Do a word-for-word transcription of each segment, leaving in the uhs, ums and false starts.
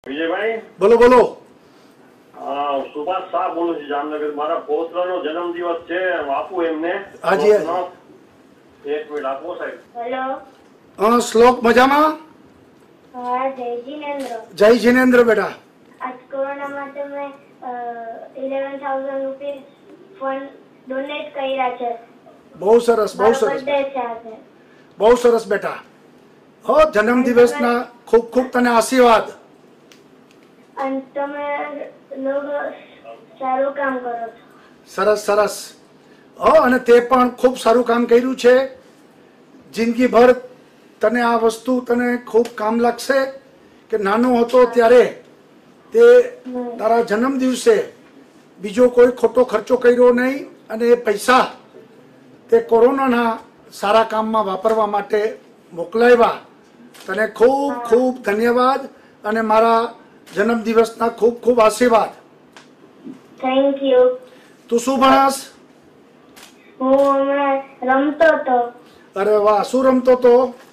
વિજયભાઈ બોલો બોલો. સુભાષ શાહ બોલું છું જામનગર. મારા પૌત્રનો જન્મદિવસ છે, આપું એમને. હાજી એક મિનિટ આપો સાહેબ. હેલો. હા શ્લોક મજામાં? હા, જય જીનેન્દ્ર. જય જીનેન્દ્ર બેટા. આજ કોરોનામાં તમે eleven thousand rupees fund donate કર્યા છે. બહુ સરસ બહુ મારો સરસ બર્થડે છે આજે. બહુ સરસ બેટા. હો જન્મદિવસના ખૂબ ખૂબ તને આશીર્વાદ. અને તમે લોકો સારું કામ કરો છો. સરસ સરસ. હો અને તે પણ ખૂબ સારું કામ કર્યું છે. જિંદગીભર તને આ વસ્તુ તને ખૂબ કામ લાગશે કે નાનો હતો ત્યારે તે તારા જન્મ દિવસે બીજો કોઈ ખોટો ખર્ચો કર્યો નહીં અને એ પૈસા તે કોરોનાના સારા કામમાં વાપરવા માટે મોકલાવ્યા. તને ખૂબ ખૂબ ધન્યવાદ અને મારા જન્મદિવસના ખૂબ ખૂબ આશીર્વાદ. Thank you. તું શું ભણાસ? હું હમણાં રમતો હતો. અરે વાહ, શું રમતો તો?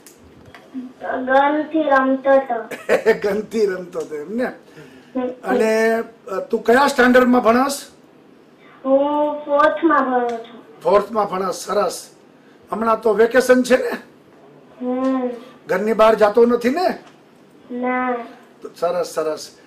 ગનથી રમતો હતો. ગનથી રમતો હતો એમ ને. અને તું કયા સ્ટાન્ડર્ડમાં ભણાસ? હું ફોર્થમાં ભણું છું. ફોર્થમાં ભણાસ. સરસ. હમણાં તો વેકેશન છે ને? હમ. ઘરની બહાર જાતો નથી ને? ના. સરસ સરસ.